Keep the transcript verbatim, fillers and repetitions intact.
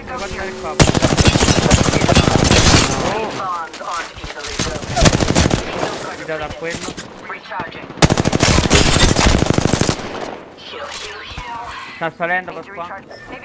Devo guardare qua. Oh. Mi dà da quello. Sta salendo per qua.